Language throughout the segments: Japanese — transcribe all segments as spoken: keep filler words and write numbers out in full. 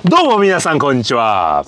どうも皆さんこんにちは。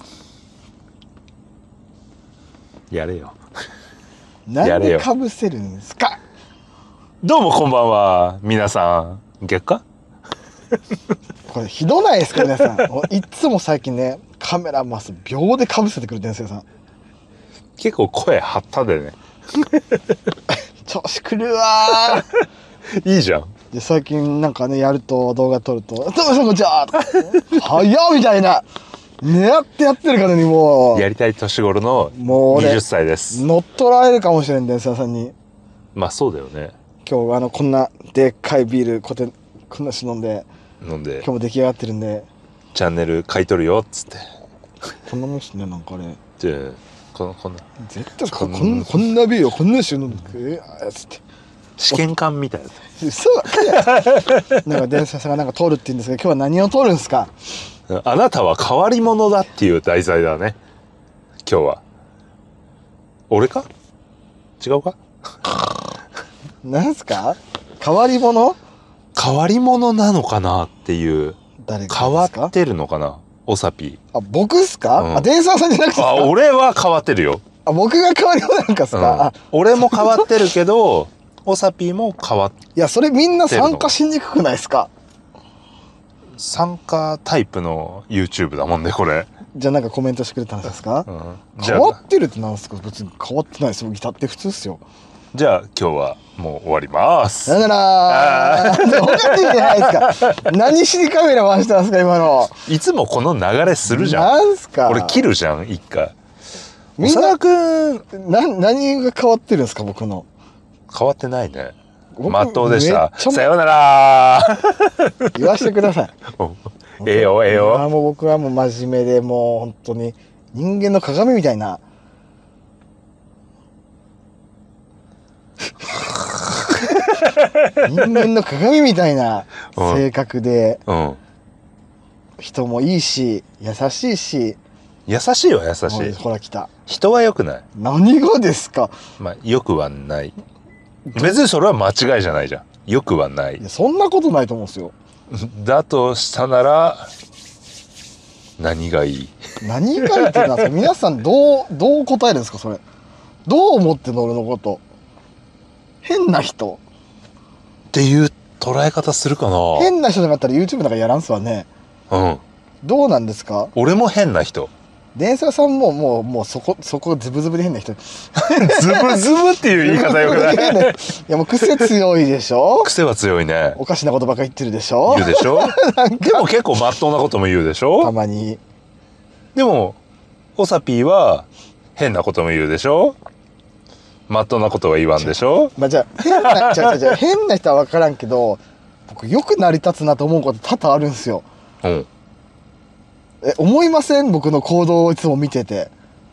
やれよ。 なんでかぶせるんですか。 どうもこんばんは皆さん。逆かこれひどないですか皆さん。いっつも最近ねカメラマス秒でかぶせてくるんですよさん。 結構声張ったでね。 調子くるわいいじゃん。 で最近なんかねやると動画撮ると「どうもさんこんにちは」とか「早っ」みたいな狙ってやってるからにもうやりたい年頃のもう俺にじゅっさいです。 乗っ取られるかもしれん電車さんに。 まあそうだよね。 今日あのこんなでっかいビールこてこんなし飲んで飲んで今日も出来上がってるんでチャンネル買い取るよっつって。 こんなもんっすねなんかあれじゃあこのこんな絶対ここんこんなビールをこんなし飲んでえーつって試験管みたいな。 嘘ばっかりやなんか電車さんがなんか通るって言うんですけど今日は何を通るんですか。 あなたは変わり者だっていう題材だね今日は。俺か違うか。 なんすか変わり者。 変わり者なのかなっていう。 誰か変わですか。 ってるのかなおさぴ。 あ僕っすか、うん、あ電車さんじゃなくてあ俺は変わってるよ。 あ僕が変わり者なんかっすか、うん、あ俺も変わってるけどおさぴも変わってる。 いやそれみんな参加しにくくないですか。 参加タイプの YouTube だもんねこれ。 じゃあなんかコメントしてくれたんですか、うん、 変わってるってなんですか。別に変わってないですよ。ギターって普通っすよ。 じゃあ今日はもう終わります。 さよならー。おかしいじゃないですか。何しにカメラ回してますか今の。 いつもこの流れするじゃん。 なんすか。 俺切るじゃん一回。 みんなくんな何が変わってるんですか僕の。変わってないね。まっとうでした。さよならー。 言わしてください。 ええよええよ。 もう僕はもう真面目でもう本当に人間の鏡みたいな。人間の鏡みたいな性格で、うんうん、人もいいし優しいし。 優しいは優しい。 ほら来た。 人は良くない。 何がですか。 まあ良くはない。別にそれは間違いじゃないじゃん。良くはない。 いやそんなことないと思うんですよ。 だとしたなら何がいい。 何がいいってなんですか。皆さんどうどう答えるんですかそれ。どう思ってんの俺のこと。変な人っていう捉え方するかな。 変な人だったら YouTube なんかやらんすわね。 うんどうなんですか。 俺も変な人。 電車さんももうもうそこそこズブズブで変な人。 ズブズブっていう言い方よくない。いやもう癖強いでしょ。 癖は強いね。 おかしなことばっか言ってるでしょ。 言うでしょ。でも結構まっとうなことも言うでしょ。 たまに。 でもおさぴーは変なことも言うでしょ。まっとうなことは言わんでしょ。 まあじゃあ変なじゃあじゃあ変な人は分からんけど僕よく成り立つなと思うこと多々あるんですよ。うん。え思いません僕の行動をいつも見てて。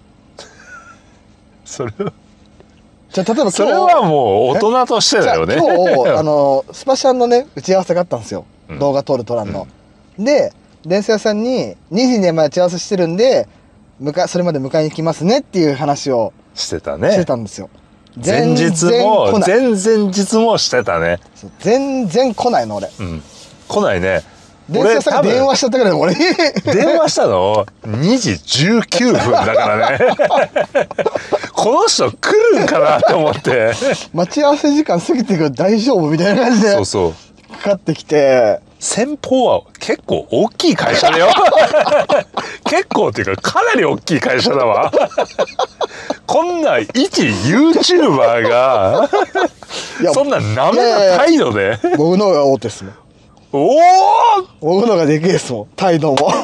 それはじゃあ例えばそれはもう大人としてだよね。 今日あのスパシャンのね打ち合わせがあったんですよ、うん、動画撮る撮らんの、うん、で電車屋さんににじに待ち合わせしてるんで迎それまで迎えに来ますねっていう話をしてたね。 してたんですよ。 前日も前々日もしてたね。 全然来ないの俺、うん、 来ないね。 電車さんが電話しちゃったから俺電話したのにじじゅうきゅうふんだからね。この人来るんかなと思って待ち合わせ時間過ぎてくる大丈夫みたいな感じでそうそうかかってきて。 先方は結構大きい会社だよ。結構っていうかかなり大きい会社だわ。こんな一 YouTuber がそんななめな態度で。 僕の方が大手っすもん。 おお僕の方がでけえっすもん態度も。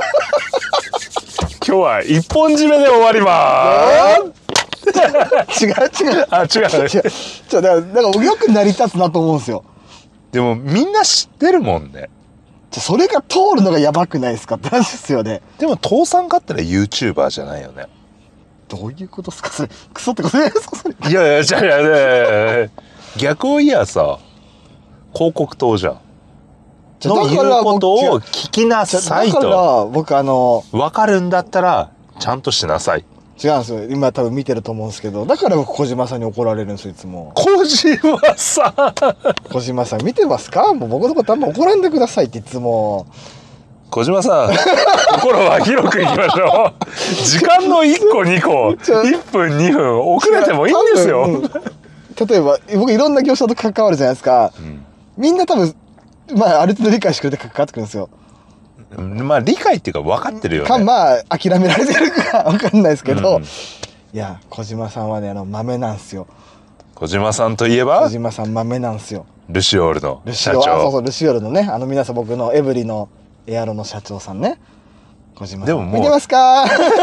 今日は一本締めで終わりまーす。違う違う。 あ違う違う。 違うだからだからよく成り立つなと思うんですよ。 でもみんな知ってるもんね。 じゃそれが通るのがやばくないですかって話ですよね。 でも倒産かったら YouTuber じゃないよね。 どういうことですかそれ。クソってことですかそれ。 いやいやじゃあいや逆を言やさ広告塔じゃん。の言うことを聞きなさいと。 だから僕あの分かるんだったらちゃんとしなさい。 違うんですよ今多分見てると思うんですけどだから僕小島さんに怒られるんですよいつも。 小島さん小島さん見てますか。もう僕のことあんま怒らんでくださいっていつも。 小島さん心は広くいきましょう。時間のいっこにこいっぷんにふん遅れてもいいんですよ。 多分例えば僕いろんな業者と関わるじゃないですか、うん、みんな多分まあある程度理解してくれて関わってくるんですよ。 まあ理解っていうか分かってるよね。 かまあ諦められてるか分かんないですけど、うん、いや小島さんはねあの豆なんですよ。 小島さんといえば小島さん豆なんですよ。 ルシオールの社長。 そうそうルシオールのねあの皆さん僕のエブリのエアロの社長さんね。小島さんでももう見てますか？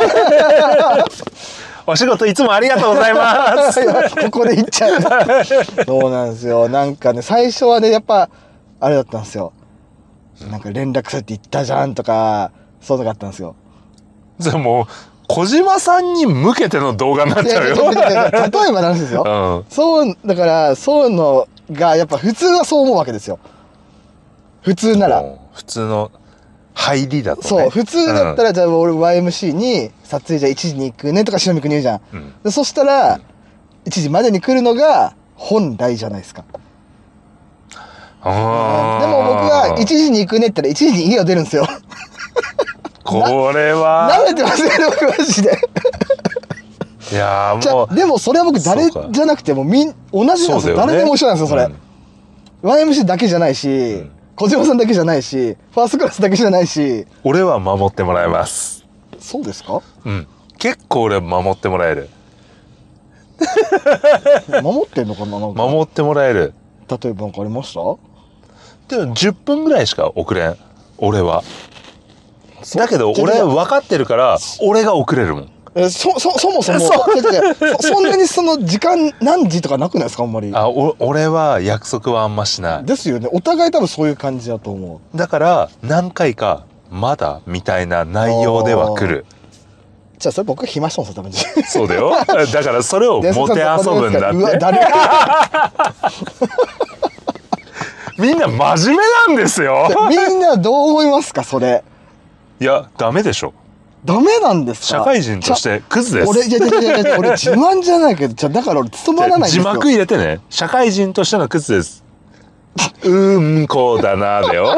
お仕事いつもありがとうございます。 ここで言っちゃう。そうなんですよ。なんかね最初はねやっぱあれだったんですよ。なんか連絡されて言ったじゃんとかそういうのがあったんですよ。 じゃあもう小島さんに向けての動画になっちゃうよ。 例えばなんですよ、うん、そうだからそういうのがやっぱ普通はそう思うわけですよ。普通なら普通の入りだとね。 そう普通だったら、うん、じゃあ俺 ワイエムシー に撮影じゃあいちじに行くねとか篠見君に言うじゃん、うん、でそしたら、うん、いちじまでに来るのが本来じゃないですか。あでも僕がいちじに行くねって言ったらいちじに家を出るんですよ。 これはなめてますね僕マジで。 いやもうでもそれは僕誰じゃなくてもみん同じなんですよ。誰でも一緒なんですよそれ、うん、ワイエムシー だけじゃないし、うん、小島さんだけじゃないしファーストクラスだけじゃないし。 俺は守ってもらえます。 そうですか？ うん結構俺は守ってもらえる。 守ってんのかな。なんか守ってもらえる。 例えば何かありました？ でもじゅっぷんぐらいしか遅れん俺は。だけど俺分かってるから俺が遅れるもん。 えそそそもそも そ, そんなにその時間何時とかなくないですかあんまり。 あお俺は約束はあんましないですよね。お互い多分そういう感じだと思う。だから何回かまだみたいな内容では来る。 じゃあそれ僕が暇したんですよ多分。 そうだよ。だからそれをもてあそぶんだって。うわ誰みんな真面目なんですよ。 みんなどう思いますかそれ。 いやダメでしょ。 ダメなんですか。 社会人としてクズです。 俺いやいやいやいや俺自慢じゃないけどじゃだから俺務まらないんですよ。 字幕入れてね。社会人としてのクズです。うんこうだなだよ。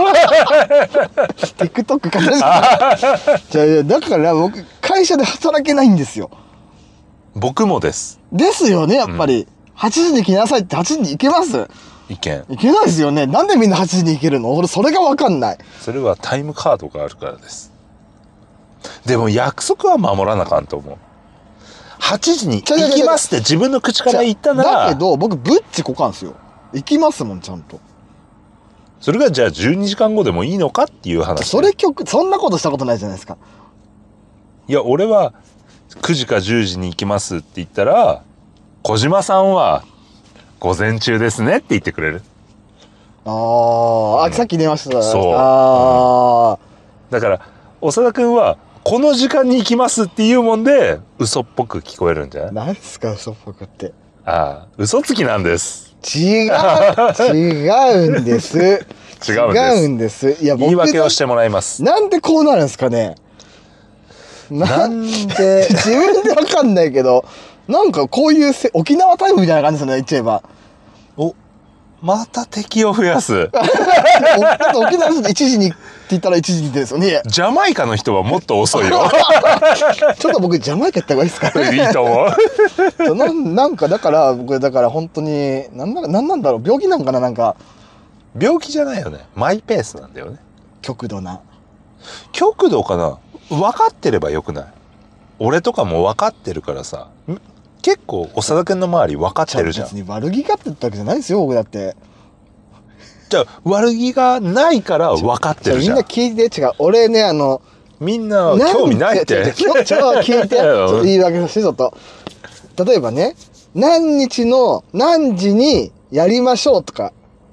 TikTok からじゃあだから僕会社で働けないんですよ。 僕もです。 ですよねやっぱり、うん、はちじに来なさいってはちじに行けます？ いけん。 いけないですよね。なんでみんなはちじに行けるの？俺それが分かんない。 それはタイムカードがあるからです。でも約束は守らなあかんと思う。はちじに行きますって自分の口から言ったなら。 だけど僕ぶっちこかんすよ。行きますもんちゃんと。 それがじゃあじゅうにじかんごでもいいのかっていう話。 それ曲そんなことしたことないじゃないですか。 いや俺はくじかじゅうじに行きますって言ったら小島さんは午前中ですねって言ってくれる。 あー、うん、あさっき電話してた。 そう。 あ、 うん、だから長田君はこの時間に行きますっていうもんで嘘っぽく聞こえるんじゃない？ 何ですか嘘っぽくって。 ああ嘘つきなんです。 違う違うんです。違うんです。違うんです。いや言い訳をしてもらいます。 なんでこうなるんですかね。 なんで自分でわかんないけどなんかこういうせ沖縄タイムみたいな感じですよね言っちゃえば。 おまた敵を増やす。 だって沖縄の人いちじにって言ったらいちじにですよね。 ジャマイカの人はもっと遅いよ。 ちょっと僕ジャマイカ行った方がいいですかね。 いいと思う。 な, なんかだから僕だから本当になんななんなんだろう病気なんかな。なんか病気じゃないよね。マイペースなんだよね。 極度な極度かな。分かってればよくない？俺とかも分かってるからさ。結構長田君の周り分かってるじゃん。 別に悪気がって言ったわけじゃないですよ僕だって。 じゃあ悪気がないから分かってるじゃん。 みんな聞いて。違う俺ねあのみんな興味ないって。 ちょっと聞いて。言い訳させてちょっと。例えばね何日の何時にやりましょうとか、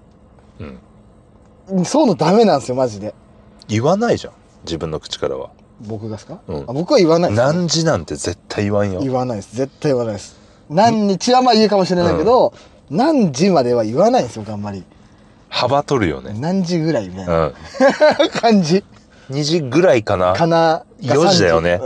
うん、そういうのダメなんですよマジで。言わないじゃん自分の口からは。 僕がですか？ うん、 あ僕は言わないです、 ね。何時なんて絶対言わんよ。 言わないです。絶対言わないです。何日はまあ言うかもしれないけど、うん、何時までは言わないんですよあんまり。 幅取るよね。 何時ぐらいみたいな、うん、感じ。 にじぐらいかな。 かな。 よじだよね。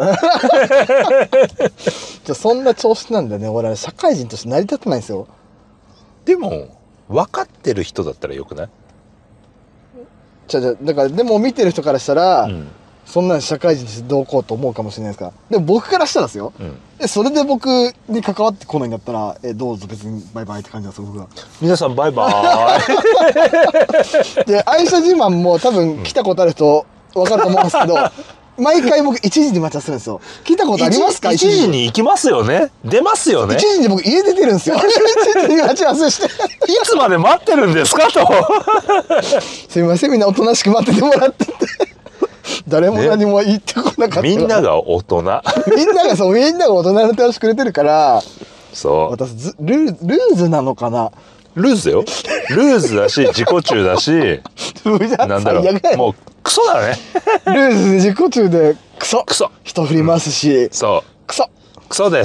じゃそんな調子なんだね。俺は社会人として成り立ってないんですよ。 でも分かってる人だったらよくない？ じゃじゃだからでも見てる人からしたら、 うん、 そんなん社会人としてどうこうと思うかもしれないですから。でも僕からしたらですよ。 うん、 えそれで僕に関わってこないんだったら、えどうぞ別にバイバイって感じなんですよ僕は。 皆さんバイバーイ。 で愛車自慢も多分来たことある人分かると思うんですけど、毎回僕いちじに待ち合わせるんですよ。来たことありますか？ いち 時に行きますよね。出ますよね。 いちじに僕家出てるんですよ。いちじに待ち合わせして。 いつまで待ってるんですかと。 すみませんみんなおとなしく待っててもらってて。誰も何も言ってこなかった、ね、 みんなが大人。 みんながそうみんなが大人の手をしてくれてるから。 そう。 私ずルールーズなのかな。 ルーズよ。ルーズだし自己中だし。なんだろう。もうクソだね。 ルーズで自己中でクソ。 クソ。 人振りますし。うん、 そう。 クソ。 クソです。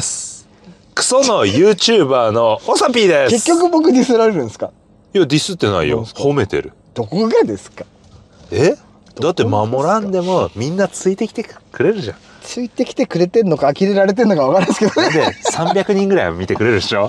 クソの YouTuber のおさぴーです。 結局僕ディスられるんですか？ いやディスってないよ。褒めてる。 どこがですか？ え？だって守らんでもみんなついてきてくれるじゃん。 ついてきてくれてんのか呆れられてんのか分からないですけどね。 でさんびゃくにんぐらいは見てくれるでしょ。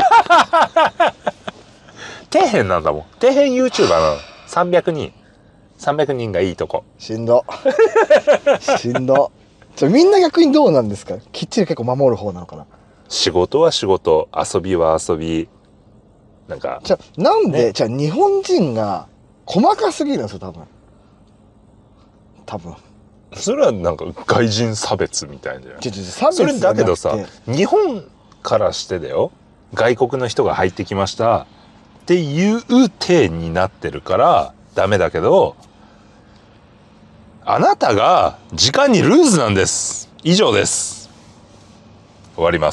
底辺なんだもん。底辺 YouTuber なの。さんびゃくにん。さんびゃくにんがいいとこ。 しんど。しんど。じゃみんな逆にどうなんですか？きっちり結構守る方なのかな？ 仕事は仕事、遊びは遊び。なんか。 じゃなんで、 ね、 じゃあ日本人が細かすぎるんですよ多分。多分。 それはなんか外人差別みたいな。 ちょちょ差別それだけどさ、日本からしてだよ。外国の人が入ってきましたっていう体になってるからダメだけど、あなたが時間にルーズなんです。以上です。終わります。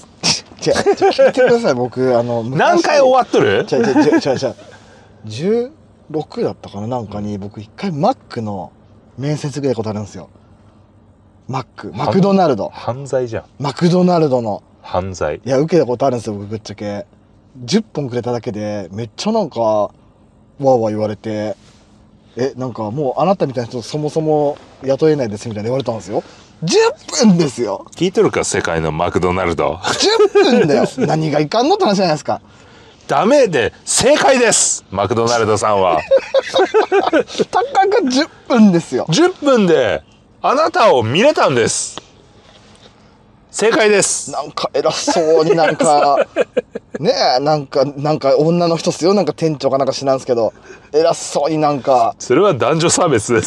じゃあ聞いてください。僕あの何回終わっとる？ じゃじゃじゃじゃじゃじゅうろくだったかな、なんかに僕一回マックの面接ぐらいことあるんですよ。マックマクドナルド犯罪じゃん。 マクドナルドの犯罪。 いや受けたことあるんですよ僕ぶっちゃけ。じゅっぽんくれただけでめっちゃなんかわーわー言われて、えなんかもうあなたみたいな人そもそも雇えないですみたいな言われたんですよ。じゅっぷんですよ。 聞いとるか世界のマクドナルド。 じゅっぷんだよ。何がいかんのって話じゃないですか。 ダメで正解です。マクドナルドさんは。 たかがじゅっぷんですよ。 じゅっぷんであなたを見れたんです。正解です。 なんか偉そうになんかねえなんかなんか女の人っすよ、なんか店長かなんか知らんすけど偉そうになんか。 それは男女差別です。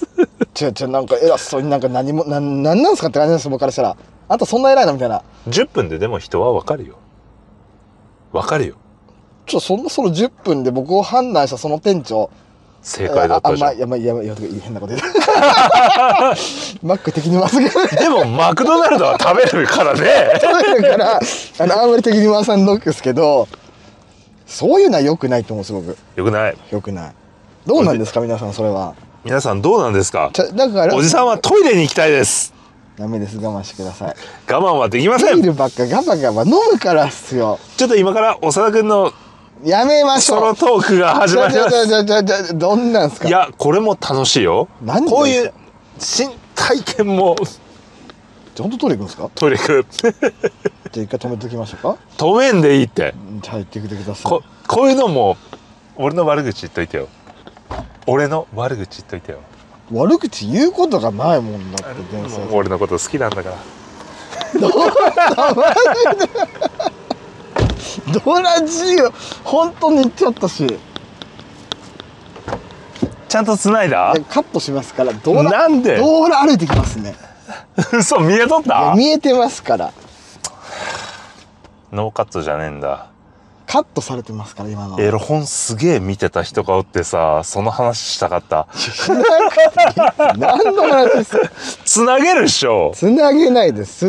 違う違うなんか偉そうになんか何もななんなんすかって感じです僕からしたら。あんたそんな偉いのみたいな。 じゅっぷんででも人はわかるよ。わかるよ。 ちょそんなそのじゅっぷんで僕を判断したその店長正解だったじゃん。 あ、まあ、いや、まあ、いや、いや、変なこと言う。マック敵に回すけど。 でも、マクドナルドは食べるからね。 食べるから、あの、あんまり敵に回さんのですけど、そういうのは良くないと思うんです、僕。 よくない。 良くない。どうなんですか、皆さん、それは。 皆さん、どうなんですか。 ちゃだから、 おじさんはトイレに行きたいです。 ダメです、我慢してください。 我慢はできません。 ビールばっかガバガバ飲むからっすよ。 ちょっと今から、長田くんの、 やめましょう。 ソロトークが始まります。 じゃじゃじゃじゃじゃどんなんすか。 いやこれも楽しいよ。 何こういう新体験も。 じゃ本当トイレ行くんですか。 トイレ行く。 じゃあ一回止めときましょうか。 止めんでいいって。 じゃあ行ってきてください。 ここういうのも俺の悪口言っといてよ。俺の悪口言っといてよ。 悪口言うことがないもんだって伝説。 俺のこと好きなんだから。 どうだマジで。ドラジオ本当に言っちゃったし。 ちゃんと繋いだ？ カットしますから。ドラなんで？ ドラ歩いてきますね。 嘘見えとった？ 見えてますから。 ノーカットじゃねえんだ。 カットされてますから今の。 エロ本すげえ見てた人がおってさ、その話したかった。 何の話ですか。 つなげるっしょ。 つなげないですって。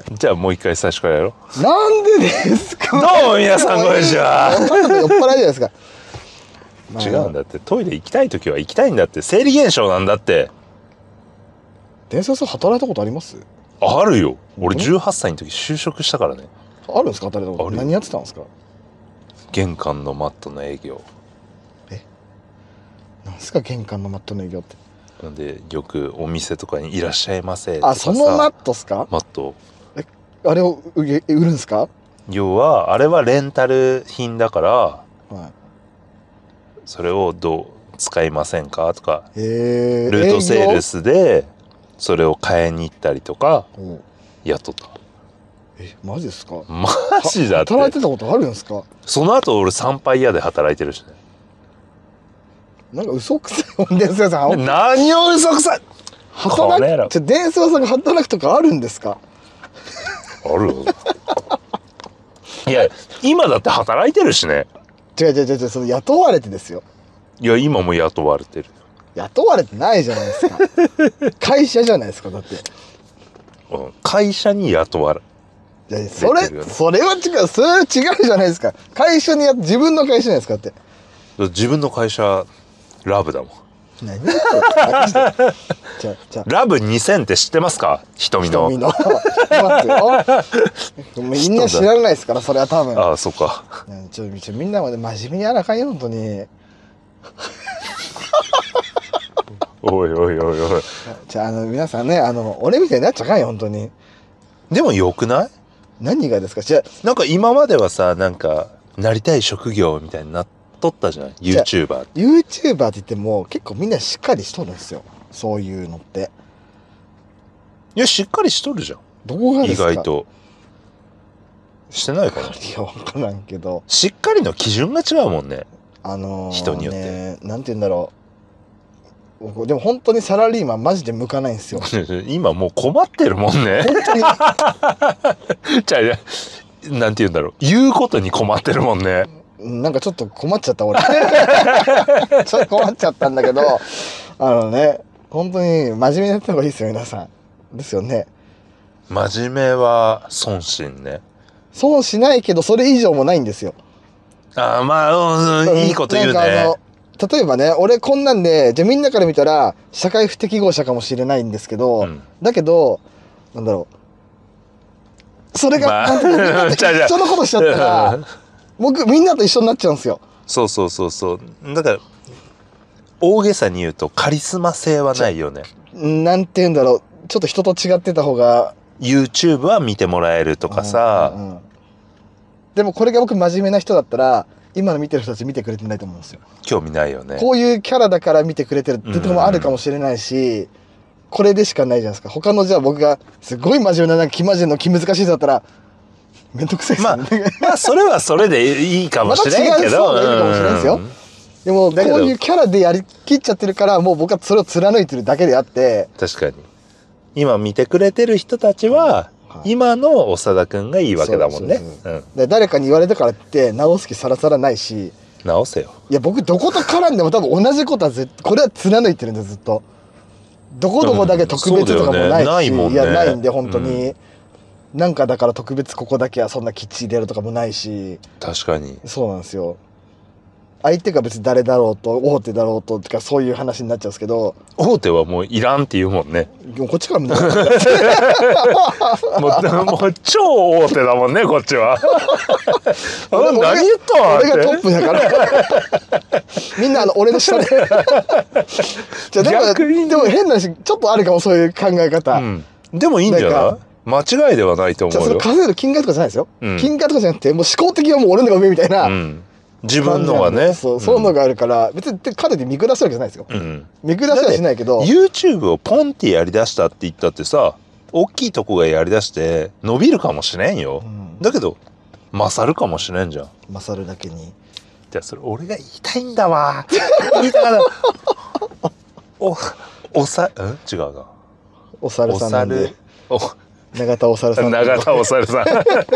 じゃあもう一回最初からやろう。なんでですか。 どうも皆さんこんにちは。 酔っ払いじゃないですか。 違うんだって。トイレ行きたい時は行きたいんだって。生理現象なんだって。 伝説さん働いたことあります？ あるよ。俺じゅうはっさいの時就職したからね。 あるんですか働いたこと。何やってたんですか。 玄関のマットの営業。 え、なんですか玄関のマットの営業って。 なんでよくお店とかにいらっしゃいませとかさ。 あ、そのマットっすか。 マット。 え、あれを売るんですか。 要はあれはレンタル品だから、はい、それをどう使いませんかとか、 へえ。 ルートセールスでそれを買いに行ったりとか営業。 雇った。 え、マジですか？ マジだって。 働いてたことあるんですか？ その後俺参拝屋で働いてるしね。 なんか嘘くさいもんですよさん。 何を嘘くさい。 働く、じゃ伝説さんが働くとかあるんですか？ あるいや今だって働いてるしね。 違う違う違う違う、その雇われてですよ。 いや今も雇われてる。 雇われてないじゃないですか。会社じゃないですか、だって。 会社に雇われいやそれ、ね、それは違う、それは違うじゃないですか。会社にや自分の会社じゃないですかって。 自分の会社ラブだもん。 何言ってるじゃじゃラブにせんって知ってますか？瞳の。 瞳の。知ってますよ。みんな知らないですから、それは多分。 ああ、そっか。 ちょ、ちょ、みんなもね、真面目にやらかんよ、本当に。 おいおいおいおい。 じゃあ、あの、皆さんね、あの、俺みたいになっちゃかんよ、本当に。 でもよくない？ 何がですか？じゃなんか今まではさ、なんか、なりたい職業みたいになっとったじゃん。YouTuber。 YouTuber って言っても、結構みんなしっかりしとるんですよ。そういうのって。 いや、しっかりしとるじゃん。 どうがですか？ 意外と。してないかな。 いや、わからんけど。 しっかりの基準が違うもんね。 あのー、 人によって。 ね、なんて言うんだろう。でも本当にサラリーマンマジで向かないんですよ。 今もう困ってるもんね。 本当に。 じゃあ、なんて言うんだろう。言うことに困ってるもんね。 なんかちょっと困っちゃった俺。ちょっと困っちゃったんだけど、あのね、本当に真面目にやった方がいいですよ、皆さん。ですよね。 真面目は損心ね。 損しないけど、それ以上もないんですよ。 ああ、まあ、うん、いいこと言うね。 あの例えばね、俺こんなんで、じゃあみんなから見たら、社会不適合者かもしれないんですけど、うん、だけど、なんだろう。それが、まあ、なんていうの、みんなと一緒のことしちゃったら、僕、みんなと一緒になっちゃうんですよ。 そうそうそうそう。だから、大げさに言うと、カリスマ性はないよね。 なんて言うんだろう。ちょっと人と違ってた方が。 YouTube は見てもらえるとかさ。 うんうんうん、でもこれが僕真面目な人だったら、今の見てる人たち見てくれてないと思うんですよ。 興味ないよね。 こういうキャラだから見てくれてるってとこもあるかもしれないし、これでしかないじゃないですか。他のじゃあ僕がすごい真面目ななんか気真面目の気難しい人だったら、めんどくさいですよね。まあ、 まあそれはそれでいいかもしれんけど。 また違うそうがいいかもしれないですよ。でもこういうキャラでやりきっちゃってるから、もう僕はそれを貫いてるだけであって。 確かに。今見てくれてる人たちは、はい、今の長田くんがいいわけだもんね。 で誰かに言われたからって直す気さらさらないし。 直せよ。 いや僕どこと絡んでも多分同じことはずっとこれは貫いてるんでずっと。どこどこだけ特別とかもないし、うん、ないもんね、いやないんで本当に、うん、なんかだから特別ここだけはそんなきっちりやるとかもないし。確かに。 そうなんですよ。相手が別に誰だろうと大手だろうととかそういう話になっちゃうんですけど、 大手はもういらんって言うもんね。 もうこっちから見たもうもう超大手だもんねこっちは。何言ったわ。 俺がトップだからみんなあの俺の下でじゃでも逆にでも変な話ちょっとあるかもそういう考え方、うん、 でもいいんじゃない？間違いではないと思うよ。 じゃあそれ稼いで金額とかじゃないですよ、うん、金額とかじゃなくてもう思考的にはもう俺のが上みたいな、うん、 自分のがね、 そう、そういうのがあるから、うん、別に彼に見下すわけじゃないですよ、うん、見下しはしないけど YouTube をポンってやりだしたって言ったってさ、大きいとこがやりだして伸びるかもしれんよ、うん、だけど勝るかもしれんじゃん。 勝るだけに。 じゃあそれ俺が言いたいんだわ言いたかったおおさん違うな、 お猿さんなんでお永田お猿さん永田お猿さん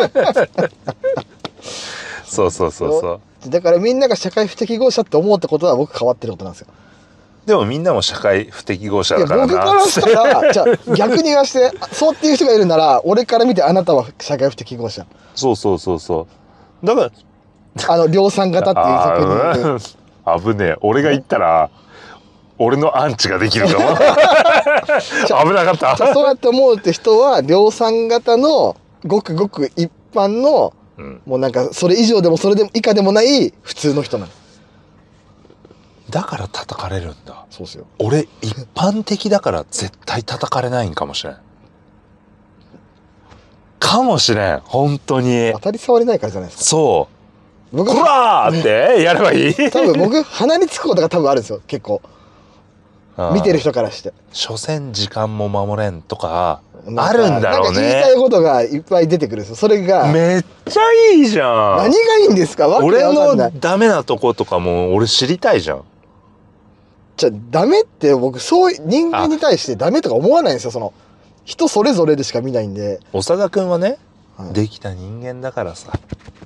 そうそうそうそう。 だからみんなが社会不適合者って思うってことは僕変わってることなんですよ。 でもみんなも社会不適合者だからな。 いや僕からしたらじゃあ逆に言わしてそうっていう人がいるなら俺から見てあなたは社会不適合者。 そうそうそうそう。だからあの量産型っていう作品危ねえ。俺が言ったら俺のアンチができるかも危なかった。 そうやって思うって人は量産型のごくごく一般の、うん、もうなんかそれ以上でもそれでも以下でもない普通の人なの。 だから叩かれるんだ。 そうですよ。 俺一般的だから絶対叩かれないんかもしれん。かもしれん本当に。 当たり障りないからじゃないですか。 そう僕こらーってやればいい多分僕鼻につくことが多分あるんですよ結構見てる人からして。 所詮時間も守れんとかあるんだろうね。 なんか言いたいことがいっぱい出てくるんですよ。それがめっちゃいいじゃん。 何がいいんですか。わけ俺わかんない。 のダメなとことかも俺知りたいじゃん。 じゃあダメって僕そういう人間に対してダメとか思わないんですよ。その人それぞれでしか見ないんで。 長田君はね、 はい、 できた人間だからさ。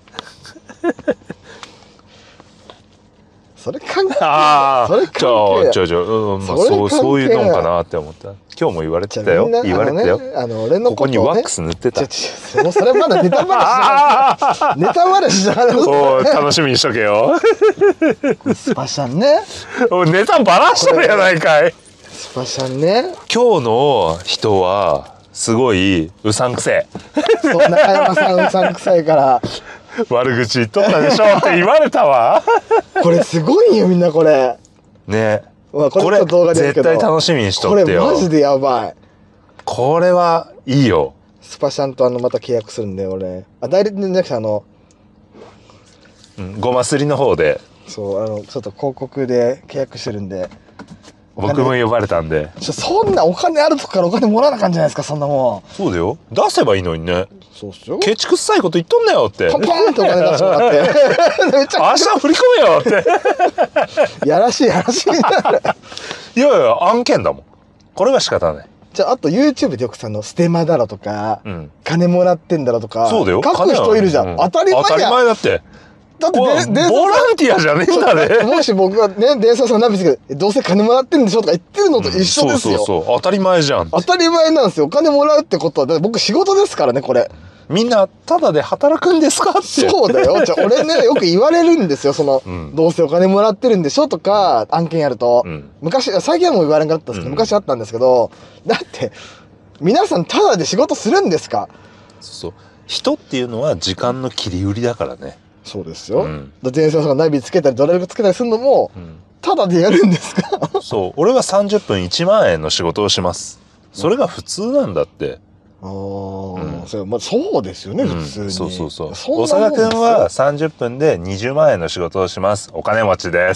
それ関係ああ、 それ関係ちょちょちょ、うん、まあ、そうそういうのかなって思った。今日も言われてたよ。言われてたよ。 あの俺のここにワックス塗ってた。 そのそれまだネタ話じゃない。ネタ話じゃない。 お楽しみにしとけよ。 スパシャンね。 ネタバラしとるやないかい。 スパシャンね。 今日の人はすごいうさんくせえ。 そう中山さんうさんくさいから。 悪口言っとったでしょって言われたわ。 これすごいよみんなこれ。 ね。 まあ、これ動画で絶対楽しみにしとってよ。 これマジでやばい。 これはいいよ。 スパシャンとあのまた契約するんで俺。あダイレクトじゃなくてあの、 うん、ごますりの方で。 そうあのちょっと広告で契約してるんで。 僕も呼ばれたんで。 ちょそんなお金あるとこからお金もらわなあかんじゃないですかそんなもん。 そうだよ。出せばいいのにね。 そうっすよ。 ケチくさいこと言っとんなよって。 パンパンってお金出してもらって。めっちゃ明日振り込めよって。 やらしい話になる。 いやいや案件だもん。これは仕方ない。 じゃああと YouTube でよくさのステマだろとか、うん、金もらってんだろとか。 そうだよ。 書く人いるじゃん。うん、当たり前や。 当たり前だって。 だってボランティアじゃねえんだね。 もし僕がね伝説さんナビつけてどうせ金もらってるんでしょとか言ってるのと一緒ですよ。 うん、そうそうそう当たり前じゃん。 当たり前なんですよ。お金もらうってことはだって僕仕事ですからねこれ。 みんなただで働くんですかって。 そうだよ。じゃあ俺ねよく言われるんですよその、うん、どうせお金もらってるんでしょとか案件やると、うん、昔最近はもう言われなかったんですけど、うん、昔あったんですけどだって皆さんただで仕事するんですか。 そう人っていうのは時間の切り売りだからね。 そうですよ。うん、だ前線さんがナビつけたりドライブつけたりするのも、うん、ただでやるんですか。 そう俺はさんじゅっぷんいちまんえんの仕事をします。それが普通なんだって。 ああ、うん、そう、まあ、そうですよね、うん、普通に。 そうそうそう。長田君はさんじゅっぷんでにじゅうまんえんの仕事をします。お金持ちです。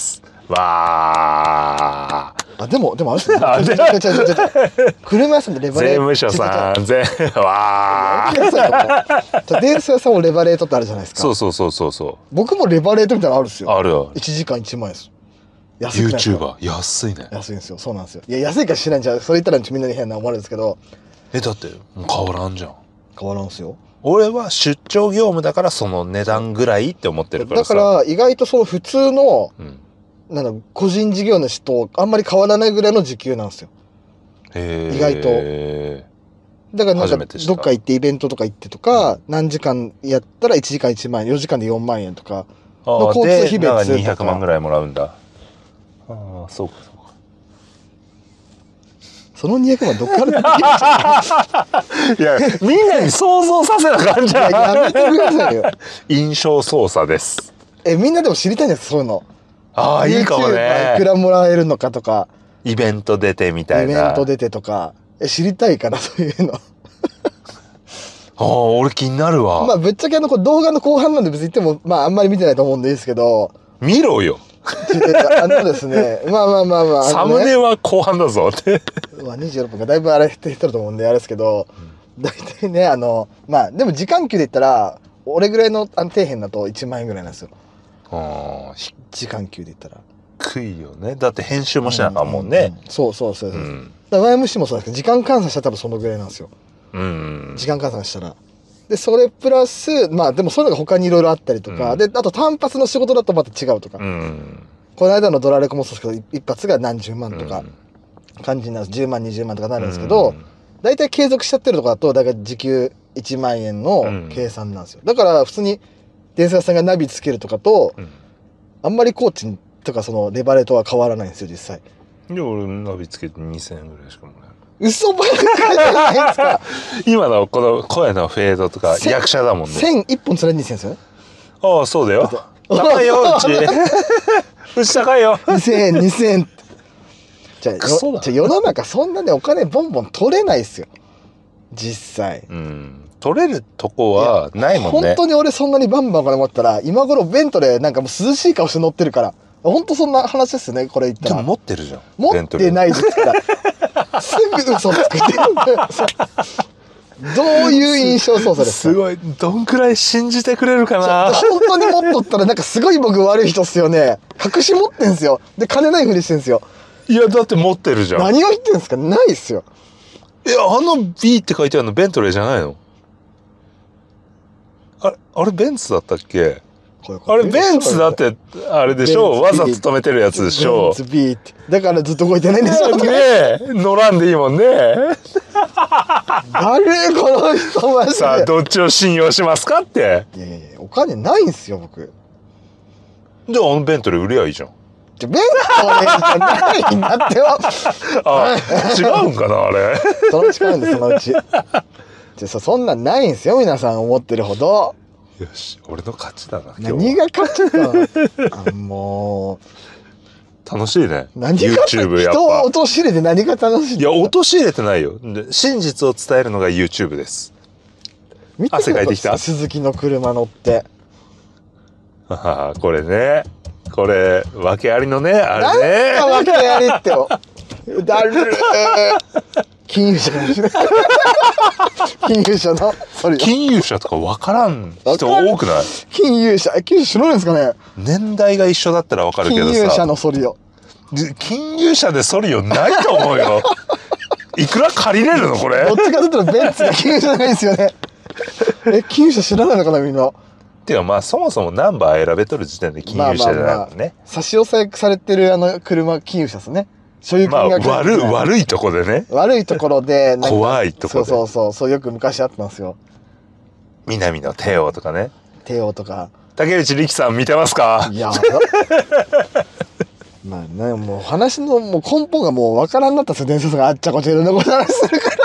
わー。 あでもでもあれですね。車屋さんでレバレー。 税務署さん、税わー。 電車屋さんもレバレートってあるじゃないですか。 そうそうそうそうそう。 僕もレバレートみたいなのあるんですよ。 あるある。 いちじかんいちまんえんです。 安いですか。YouTuber 安いね。 安いんですよ。そうなんですよ。いや安いからしないんじゃ、それ言ったらみんなに変な思われるんですけど。 えだってもう変わらんじゃん。 変わらんすよ。 俺は出張業務だからその値段ぐらいって思ってるからさ。 だから意外とその普通の、うんなんだ個人事業主とあんまり変わらないぐらいの時給なんですよ。へ意外と。だからなんかどっか行ってイベントとか行ってとか、うん、何時間やったらいちじかんいちまんえんよじかんでよんまんえんとかの交通費別とか。 にひゃくまんぐらいもらうんだ。ああそうかそうか。 そのにひゃくまんどっから出てきた。いやみんなに想像させな感じじゃん。 やめてくださいよ。 印象操作です。 えみんなでも知りたいんですそういうの。 ああいいかもね。 いくらもらえるのかとかイベント出てみたいな。 イベント出てとかえ知りたいからそういうの。ああ俺気になるわ。 まあぶっちゃけあの動画の後半なんで別に言ってもまああんまり見てないと思うんでいいですけど。 見ろよ。 あのですねまあまあまあまあ、ね、 サムネは後半だぞって。 まあにじゅうろっぷんがだいぶあれ減ってると思うんであれですけど、うん、大体ねあのまあでも時間給で言ったら俺ぐらいのあの底辺だといちまんえんぐらいなんですよ。ああ時間給で言ったら低いよね。だって編集もしなあかんもんね、うんうんうん、 そうそうそうそう、うん、だから ワイエムシー もそうですけど時間換算したら多分そのぐらいなんですよ、うんうん、時間換算したらでそれプラスまあでもそういうのが他にいろいろあったりとか、うん、であと単発の仕事だとまた違うとか、うん、この間のドラレコもそうですけど一発が何十万とか感じになるじゅうまんにじゅうまんとかなるんですけど、うん、大体継続しちゃってるとかだと大体時給いちまんえんの計算なんですよ。だから普通に電車屋さんがナビつけるとかと、うん、あんまり工賃とかそのレバレとは変わらないんですよ実際。 いや俺ナビつけてにせんえんぐらいしかもらえない。 嘘ばっかりじゃないですか。 今のこの声のフェードとか役者だもんね。 線一本つられにせんえんですよね。 ああそうだよ。高いようち。うち高いよ。 にせんえんにせんえん。じゃあよじゃあ世の中そんなねお金ボンボン取れないですよ実際。 うん取れるとこはないもんね。 本当に俺そんなにバンバンお金持ったら今頃ベントレーなんかもう涼しい顔して乗ってるから。本当そんな話ですね、これ言ったら。 でも持ってるじゃん。 持ってないですからすぐ嘘つくってどういう印象操作ですか？ すごい、どんくらい信じてくれるかな。 本当に持っとったらなんかすごい僕悪い人っすよね。隠し持ってんすよ。で金ないふりしてんすよ。 いやだって持ってるじゃん。 何を言ってんすか？ないっすよ。 いやあの B って書いてあるのベントレーじゃないの？あれあれベンツだったっけ？あれベンツだってあれでしょ、わざと止めてるやつでしょ。 ベンツ B ってだからずっと動いてないんですよね。 ねえ乗らんでいいもんね。 誰この人マジで。 さあどっちを信用しますかって。 いやいやいやお金ないんすよ僕。 じゃああのベントレー売りゃいいじゃん。 じゃベントレーじゃないんだってよ。 あ違うんかなあれ。 そのうち買うんですそのうち。じゃそそんなんないんすよ皆さん思ってるほど。 よし俺の勝ちだな。 何が勝ちかあもう楽しいね。 何が YouTube やっぱ人を陥れて何が楽しい。 いや陥れてないよ。で真実を伝えるのが YouTube です。 見て汗かいてきた。 鈴木の車乗ってああこれねこれ訳ありのねあれね。 なんか訳ありってよだるー金融車かもしれない金融車のソリ金融車とか分からん人多くない？ 金融車金融車知らないんですかね。 年代が一緒だったら分かるけどさ。 金融車のソリオ金融車でソリオないと思うよ。いくら借りれるのこれ。 どっちかというとベンツが金融車じゃないんですよね。え金融車知らないのかなみんな。 てかまあそもそもナンバー選べとる時点で金融車じゃないもんね。 差し押さえされてるあの車金融車ですね。所有まあ権が悪い悪いとこでね。 悪いところで怖いとこで。 そうそうそうそうよく昔あったんですよ。 南の帝王とかね。 帝王とか。 竹内力さん見てますか？ いやまあねもう話のもう根本がもうわからんなったんですよ。伝説があっちゃこちゃいろんなこと話するから。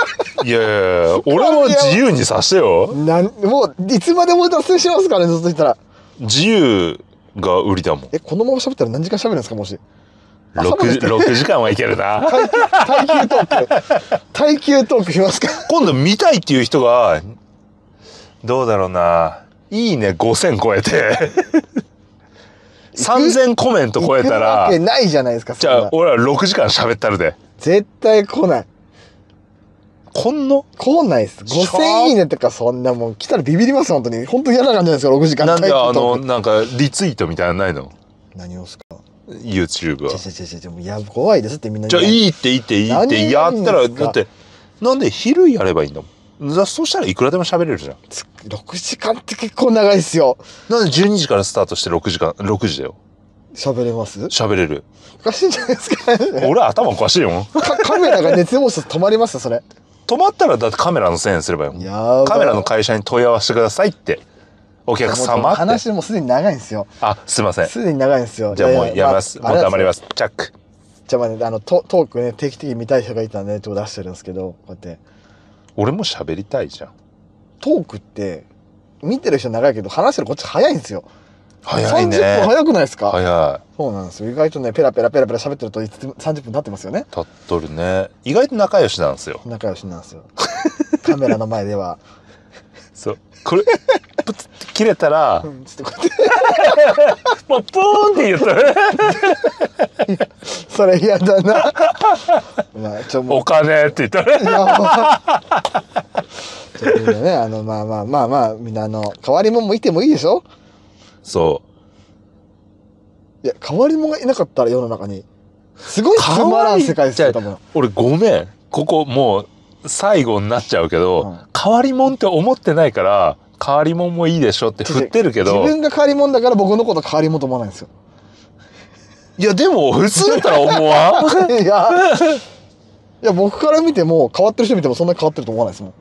いやいやいや俺も自由にさしてよ。 なんもういつまでも脱線しますからねずっと言ったら。 自由が売りだもん。 えこのまま喋ったら何時間喋るんですかもし。 ろくじかんはいけるな。 耐久トーク耐久トークしますか。 今度見たいっていう人がどうだろうな。いいねごせん超えてさんぜんコメント超えた行くわらけないじゃないですか。 じゃあ俺らろくじかん喋ったるで。 絶対来ない。 こんの来ないです。ごせんいいねとかそんなもん来たらビビります本当に。本当に嫌な感じなんですよろくじかん。 なんであ耐久トークのなんかリツイートみたいなのないの？ 何をですか。 YouTube は。 ちょちょちょちょもうや怖いですってみんな。 じゃあいいっていいっていいってやったらだってなんで昼やればいいんだもん。そしたらいくらでも喋れるじゃん。 ろくじかんって結構長いですよ。 なんでじゅうにじからスタートしてろくじかんろくじだよ。 喋れます？ 喋れる。 おかしいんじゃないですか。 俺頭おかしいもん。 カカメラが熱望室止まりますそれ。 止まったらだってカメラのせいにすればよ。 やカメラの会社に問い合わせてくださいってお客様って。 話もすでに長いんですよ。 あすいません。 すでに長いんですよ。 じゃあもうやめます。 まあもう黙ります。チャック。 じゃあまあねあのトトークね定期的に見たい人がいたんでちょっと出してるんですけどこうやって俺も喋りたいじゃん。 トークって見てる人長いけど話してるこっち早いんですよ。 早いね。 さんじゅっぷん早くないですか？ 早い。 そうなんですよ。意外とねペラペラペラペラ喋ってるとさんじゅっぷん経ってますよね。 立っとるね。意外と仲良しなんですよ。 仲良しなんですよ。カメラの前では。 そう。これプツって切れたら、 うん、ちょっとこうやってもうポーンって言ったらそれ嫌だな。まあちょもうお金って言ったらいやもうちょっとみんなねあのまあまあまあまあみんなあの変わり者もいてもいいでしょ。 そいや変わり者がいなかったら世の中にすごいつまらん世界ですよ多分。 俺ごめんここもう最後になっちゃうけど、 うん、 変わり者って思ってないから変わり者もいいでしょって振ってるけど自分が変わり者だから僕のこと変わり者と思わないんですよ。 いやでも普通だったら思わんいやいや僕から見ても変わってる人見てもそんなに変わってると思わないですもん。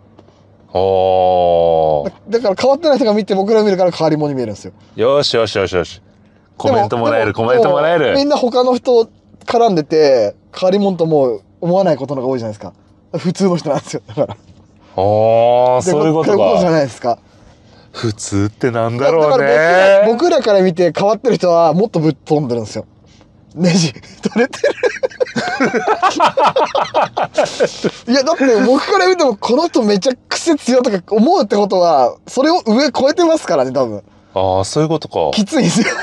おーだから変わってない人が見て僕ら見るから変わり者に見えるんですよ。 よしよしよしよしコメントもらえるでもコメントもらえる。 みんな他の人絡んでて変わり者とも思わないことのが多いじゃないですか。普通の人なんですよだから。 ああそういうことそういうことじゃか。 ないですか。 普通ってなんだろうだからね。 僕ら僕らから見て変わってる人はもっとぶっ飛んでるんですよ。 ネジ取れてるいやだって僕から見てもこの人めちゃ癖強いとか思うってことはそれを上超えてますからね多分。 ああそういうことか。 きついんですよ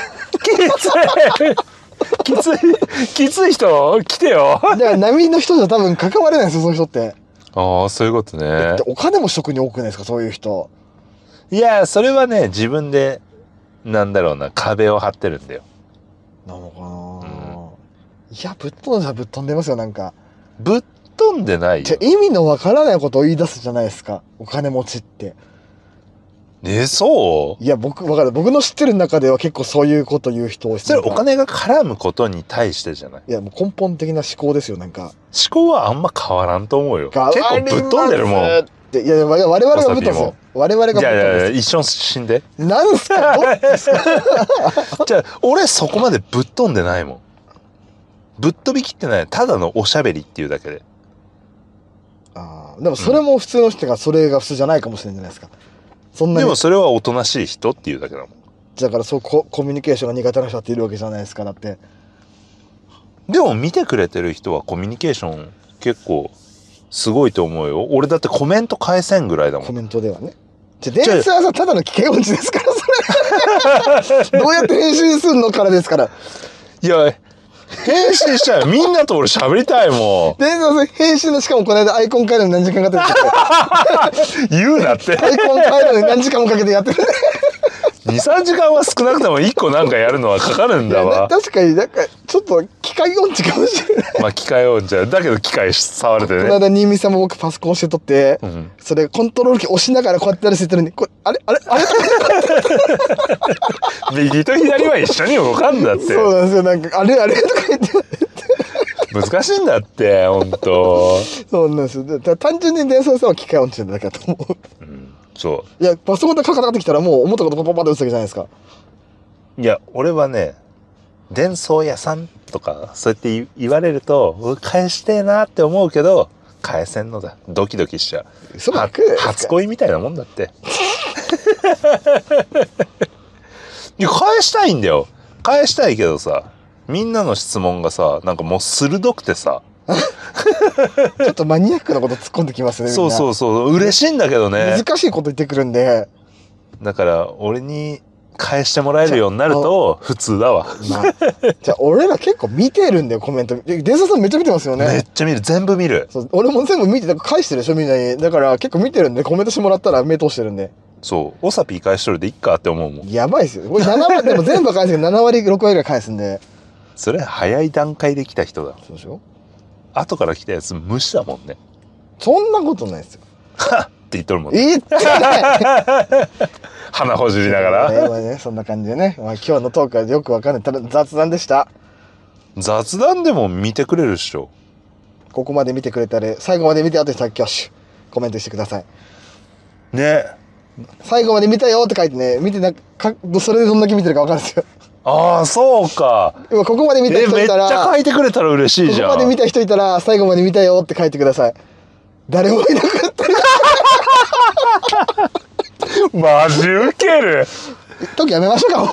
きついきついきつい人来てよ。 だから波の人じゃ多分関われないんですよそういう人って。 ああそういうことね。 お金も職に多くないですかそういう人。 いやそれはね自分でなんだろうな壁を張ってるんだよ。 なのかな、うん、いやぶっ飛んじゃぶっ飛んでますよなんか。 ぶっ飛んでないよ。 じゃ意味のわからないことを言い出すじゃないですかお金持ちって。 えそう？ いや僕わかる僕の知ってる中では結構そういうこと言う人多い。 それお金が絡むことに対してじゃない？ いやもう根本的な思考ですよなんか。 思考はあんま変わらんと思うよ。結構ぶっ飛んでるもん。 いやいや我々がぶっ飛んですよ。我々がぶっ飛んいやいやいやです。 一緒に死んで。 なんすかどっちですかじゃあ俺そこまでぶっ飛んでないもん。ぶっ飛びきってない。ただのおしゃべりっていうだけで。 ああでもそれも普通の人がそれが普通じゃないかもしれないじゃないですか。そんなにでもそれはおとなしい人っていうだけだもん。 だからそうココミュニケーションが苦手な人っているわけじゃないですかだって。 でも見てくれてる人はコミュニケーション結構すごいと思うよ。俺だってコメント返せんぐらいだもん。 コメントではね。じゃデンサーさんただの機械音痴ですからそれどうやって編集するのからですから。 いや返信しちゃう。みんなと俺喋りたいもん。 デンサーさん編集のしかもこの間アイコン変えるのに何時間かかってる言うなってアイコン変えるのに何時間もかけてやってるにさんじかんは少なくともいっこなんかやるのはかかるんだわ。 確かになんかちょっと機械音痴かもしれない。 まあ機械音痴だけど機械触れてね。 この間新見さんも僕パソコンしてとって、うん、それコントロールキー押しながらこうやってやるしてるのにこれあれあれあれ右と左は一緒に動かんだって。 そうなんですよなんかあれあれとか言って難しいんだって本当。 そうなんですよ。単純に伝送さんは機械音痴なんだけだと思う。うん、 そう。 いやパソコンでかかってきたらもう思ったことパパパって打つわけじゃないですか。 いや俺はね伝送屋さんとかそうやって言われると返してえなって思うけど返せんのだ。ドキドキしちゃう。 そうは初恋みたいなもんだっていや返したいんだよ。返したいけどさみんなの質問がさなんかもう鋭くてさちょっとマニアックなこと突っ込んできますね。 そうそうそう嬉しいんだけどね。 難しいこと言ってくるんで。 だから俺に返してもらえるようになると普通だわ。 まあ、じゃあ俺ら結構見てるんだよコメント。伝佐さんめっちゃ見てますよね。 めっちゃ見る全部見る。 そう俺も全部見てだから返してるでしょみんなに。だから結構見てるんでコメントしてもらったら目通してるんで。 そうおさぴー返しとるでいっかって思うもん。 やばいですよこれなな割でも全部返すけどなな割ろく割ぐらい返すんで。 それ早い段階で来た人だ。 そうでしょ。 後から来たやつ無視だもんね。 そんなことないですよ。 はっって言っとるもんね。 言ってない鼻ほじりながら、 ねまあね、そんな感じでね、まあ、今日のトークはよくわかんないただ雑談でした。 雑談でも見てくれるっしょ。 ここまで見てくれたら最後まで見てあとで挙手コメントしてくださいね。 最後まで見たよって書いてね見てなかそれでどんだけ見てるかわかるんですよ。 ああそうか。 今ここまで見た人いたらえめっちゃ書いてくれたら嬉しいじゃん。 ここまで見た人いたら最後まで見たよって書いてください。誰もいなかったらマジウケる。 トークやめましょうかもう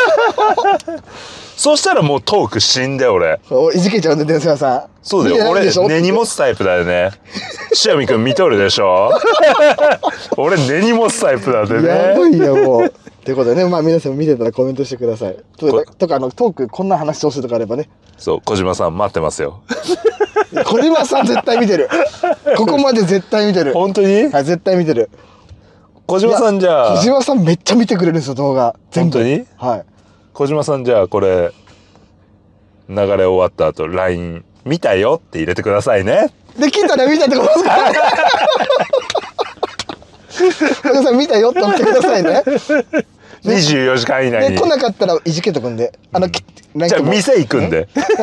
そしたらもうトーク死んで俺いじけちゃうんで伝説さん。 そうだよ俺根に持つタイプだよね。塩見くん見とるでしょ俺根に持つタイプだってね。 やばいよもうということでねまあ皆さん見てたらコメントしてください。とかあのトークこんな話してほしいとかあればね。 そう小島さん待ってますよ。 小島さん絶対見てる。ここまで絶対見てる。 本当に？ はい絶対見てる。 小島さんじゃあ小島さんめっちゃ見てくれるんですよ動画全部。 本当に？ はい。 小島さんじゃあこれ流れ終わった後 ライン 見たよって入れてくださいね。 で聞いたら見たってことですか？小島さん見たよって言ってくださいね。 にじゅうよじかん以内に。 で来なかったらいじけとくんであの、うん、 じゃあ店行くんで。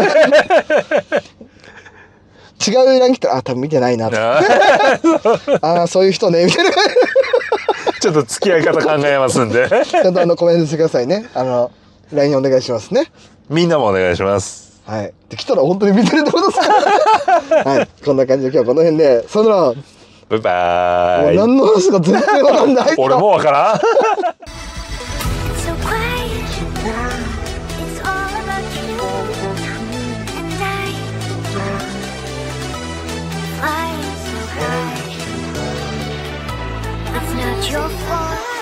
違うラン来たらあ多分見てないなと。ああそういう人ねみたいな。 ちょっと付き合い方考えますんで。 ちゃんとあのコメントしてくださいね。あの ライン お願いしますね。 みんなもお願いします。 はい。で来たら本当に見てるってことですか。はい。こんな感じで今日はこの辺でさよなら。 バイバーイ。 もう何の話か全然わかんない。 俺もわからん。 So quiet now, it's all about you. your fault.